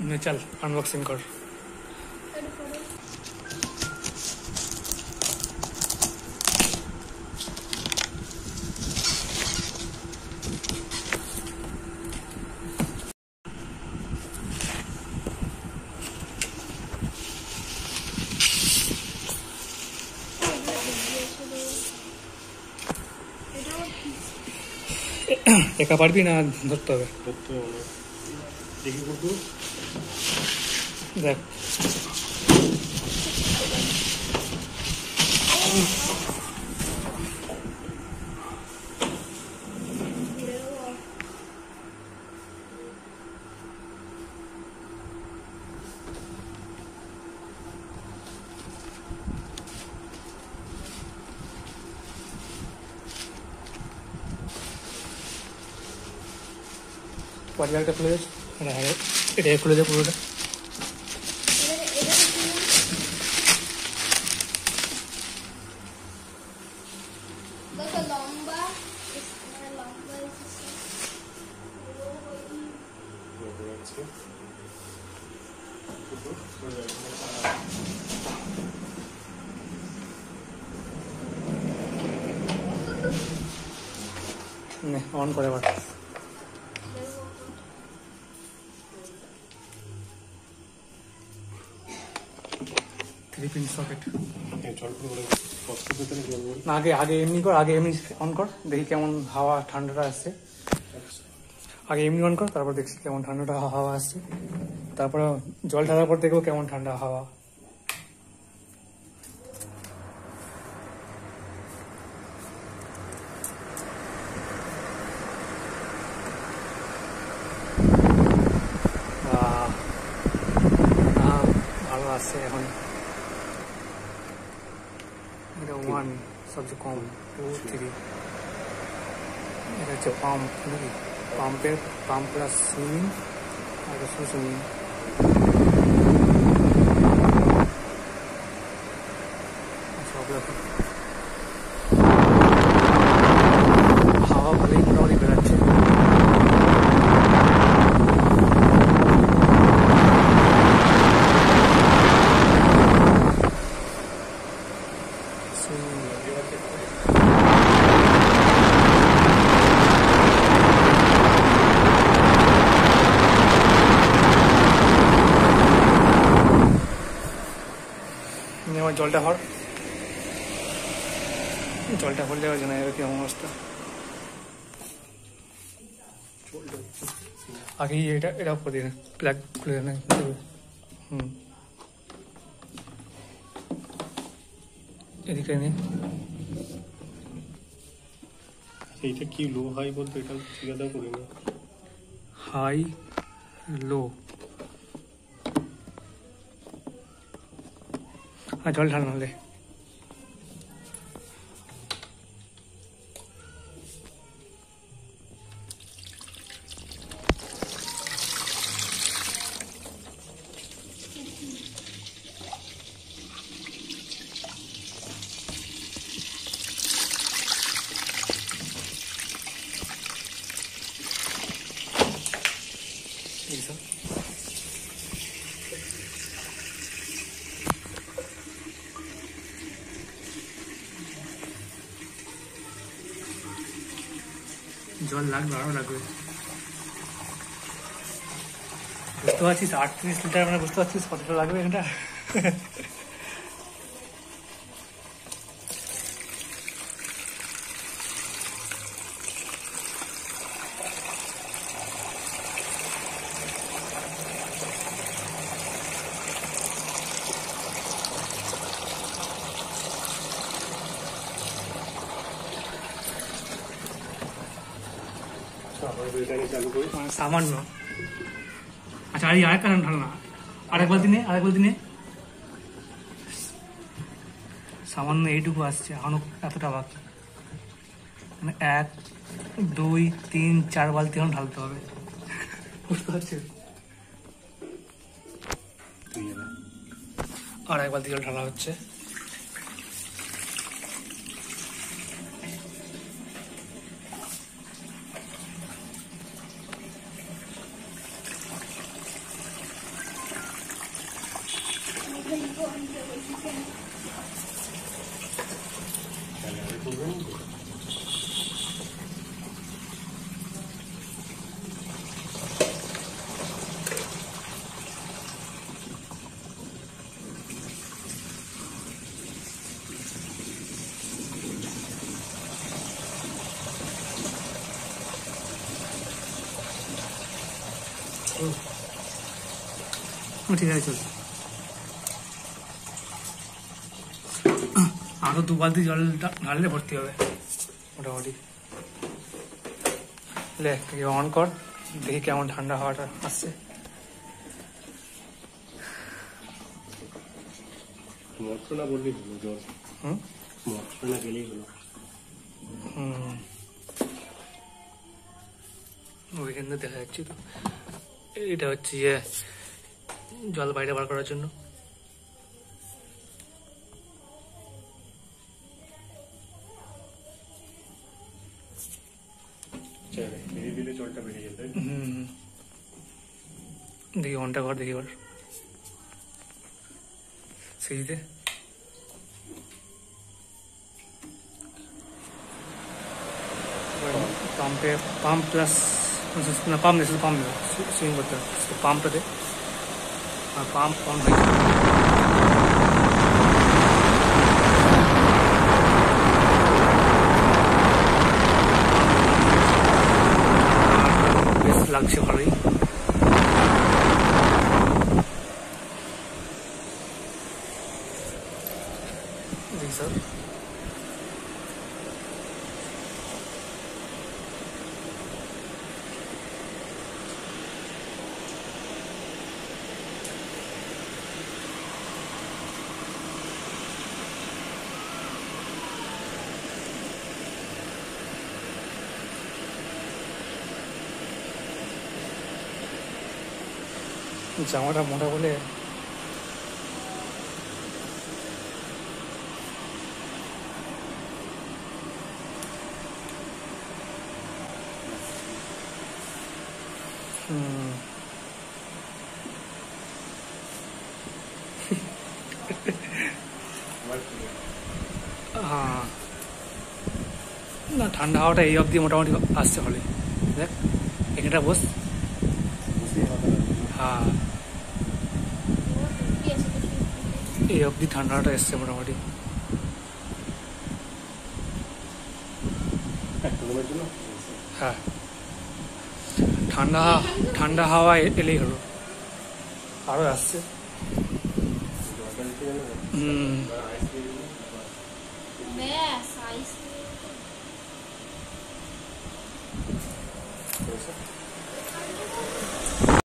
चल अनबॉक्सिंग कर। একা পারবি না ধরতে হবে? দেখি কিন্তু দেখ পরিবারটা খুলে যাচ্ছে। এটা খুলে যায় পুরোটা। অন করে আবার 3-pin সকেট। আগে এমনি কর, আগে এমনি অন কর, দেখি কেমন হাওয়া ঠান্ডাটা আসছে। আগে এমনি অন কর, তারপর দেখছি কেমন ঠান্ডাটা হাওয়া আসছে, তারপর জল ঢালার পর দেখবো কেমন ঠান্ডা হাওয়া। ভালো আসছে এখন। এটা 1 সবচেয়ে কম, 2, 3। এটা হচ্ছে পাম্প নাকি, পাম্প প্লাস সুইমিং আর সুইমিং। সব রকম হাওয়া ভালোই মোটামুটি বেড়াচ্ছে। জলটা ভরলে জানা যাবে কেমন অবস্থা। আগে এটা করে দিন, প্লাগ খুলে দেন। এদিকে নে। এইটা কি লো হাই বলতে, এটা ঠিকাদার করি না। হাই লো, জল ঢাল নাহলে। জল লাগবে, আরো লাগবে। বুঝতে পারছিস 38 লিটার, মানে বুঝতে পারছিস কতটা লাগবে এটা। সামান্য। আচ্ছা আরেক কারণ ঢাল না, আরেক বালতি নে। সামান্য এইটুকু আসছে, এখনো এতটা বাকি। মানে 1, 2, 3, 4 বালতি এখন ঢালতে হবে, বুঝতে পারছিস? আর 1 বালতি জল ঢালা হচ্ছে। ঠিক আছে চল আরো 2 বালতি জল ঢাললে ভর্তি হবে মোটামুটি লে অন কর দেখি কেমন ঠান্ডা হাওয়াটা আসছে মটর না বললেই হলো জল মটর না গেলেই হলো ওইখান থেকে দেখা যাচ্ছে তো এটা হচ্ছে ইয়ে জল বাইরে বার করার জন্য দিলে জলটা বেরিয়ে যেতে দেখি অনটা কর দেখি এবার সেইতে পাম্পে পাম্প প্লাস না পাম্প নেই শুধু পাম্প নেই সুইং করতে হবে পাম্পটা দে আর পাম্প অন হয়ে বেশ লাগছে ভালোই জি স্যার জামাটা মোটা বলে হ্যাঁ না ঠান্ডা হাওয়াটা এই অবধি মোটামুটি আসছে ভালোই দেখ এখানটা বস হ্যাঁ এই অবধি ঠান্ডাটা এসছে মোটামুটি হ্যাঁ ঠান্ডা ঠান্ডা হাওয়া এলেই হলো আরো আসছে